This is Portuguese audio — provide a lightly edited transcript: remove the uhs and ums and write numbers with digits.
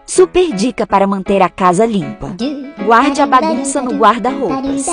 Super dica para manter a casa limpa. Guarde a bagunça no guarda-roupas.